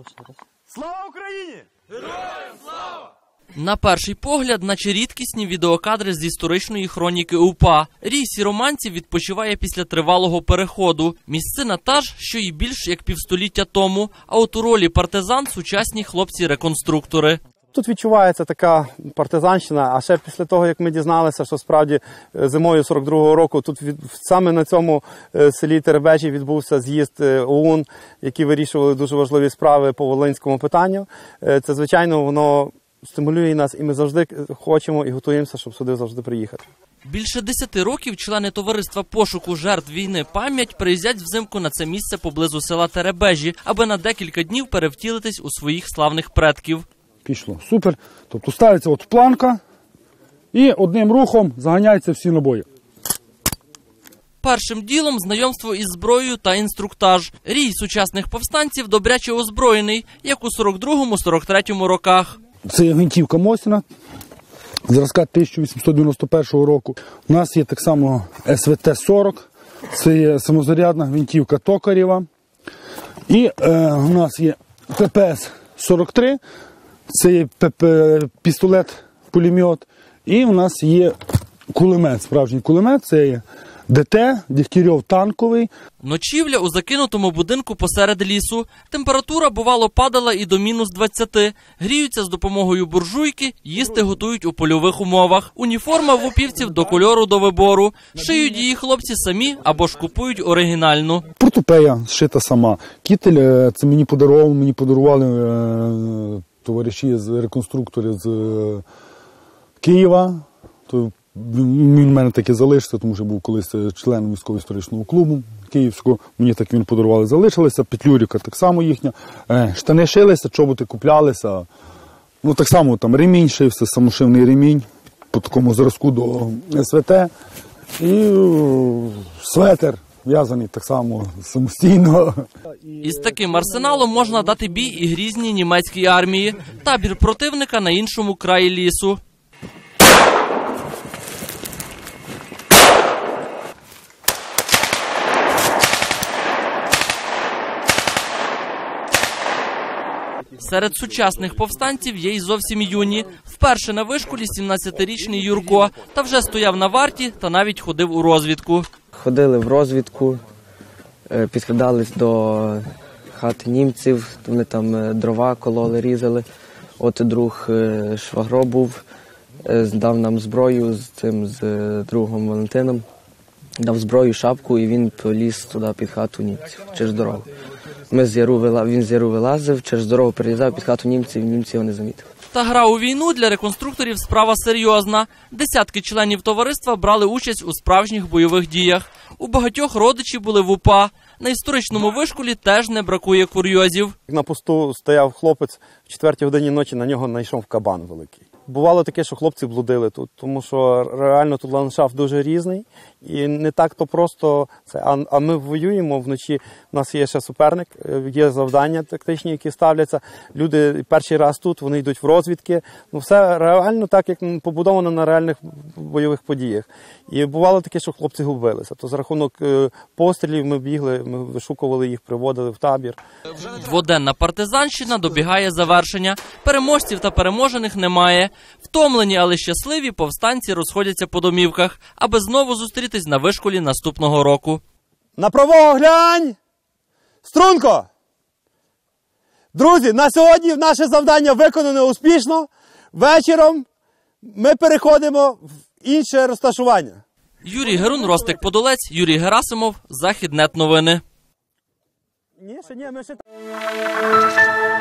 Слава Україні! Героям слава! На перший погляд, наче рідкісні відеокадри з історичної хроніки УПА. Рій сіроманців відпочиває після тривалого переходу. Місцина та ж, що й більш як півстоліття тому, а от у ролі партизан сучасні хлопці-реконструктори. Тут відчувається така партизанщина, а ще після того, як ми дізналися, що справді зимою 42-го року тут саме на цьому селі Теребежі відбувся з'їзд ОУН, які вирішували дуже важливі справи по волинському питанню. Це, звичайно, воно стимулює нас, і ми завжди хочемо і готуємося, щоб сюди завжди приїхати. Більше 10 років члени товариства пошуку жертв війни «Пам'ять» приїздять взимку на це місце поблизу села Теребежі, аби на декілька днів перевтілитись у своїх славних предків. Пішло. Супер. Тобто ставиться от планка і одним рухом заганяються всі набої. Першим ділом знайомство із зброєю та інструктаж. Рій сучасних повстанців добряче озброєний, як у 42-43 роках. Це гвинтівка Мосіна, зразка 1891 року. У нас є так само СВТ-40, це є самозарядна гвинтівка Токарєва. І у нас є ППС-43, це є пістолет-пулемет. І у нас є кулемет, справжній кулемет, це є ДТ, Дегтярьов танковий. Ночівля у закинутому будинку посеред лісу. Температура, бувало, падала і до мінус 20. Гріються з допомогою буржуйки, їсти готують у польових умовах. Уніформа в упівців до кольору до вибору. Шиють її хлопці самі або ж купують оригінальну. Портупея зшита сама. Кітель, це мені подарували товариші з реконструкторів з Києва. Він в мене таки залишився, тому що був колись членом військово-історичного клубу київського. Мені так він подарували, залишилися. Петлюрика так само їхня. Штани шилися, чоботи куплялися. Ну так само там ремінь шився, самошивний ремінь по такому зразку до СВТ. І светер в'язаний так само самостійно. Із таким арсеналом можна дати бій і грізній німецькій армії. Табір противника на іншому краї лісу. Серед сучасних повстанців є й зовсім юні. Вперше на вишколі 17-річний Юрко. Та вже стояв на варті та навіть ходив у розвідку. Ходили в розвідку, підкрадались до хати німців, вони там дрова кололи, різали. От друг Швагро був, дав нам зброю з другом Валентином. Дав зброю, шапку, і він поліз туди під хату німців, через дорогу. Він з яру вилазив, через дорогу перелізав під хату німців, німці його не замітили. Та гра у війну для реконструкторів справа серйозна. Десятки членів товариства брали участь у справжніх бойових діях. У багатьох родичі були в УПА. На історичному вишколі теж не бракує курйозів. На посту стояв хлопець, в 4-й годині ночі на нього знайшов кабан великий. Бувало таке, що хлопці блудили тут, тому що реально тут ландшафт дуже різний і не так-то просто це. А ми воюємо вночі, у нас є ще суперник, є завдання тактичні, які ставляться. Люди перший раз тут, вони йдуть в розвідки. Ну, все реально так, як побудовано на реальних бойових подіях. І бувало таке, що хлопці губилися. То за рахунок пострілів ми бігли, ми вишукували їх, приводили в табір. Дводенна партизанщина добігає завершення. Переможців та переможених немає. Втомлені, але щасливі повстанці розходяться по домівках, аби знову зустрітись на вишколі наступного року. На правого глянь! Струнко! Друзі, на сьогодні наше завдання виконано успішно. Вечором ми переходимо в інше розташування. Юрій Герун, Ростик Подолець, Юрій Герасимов, Західнет новини. Ні, ще ні, ми ще...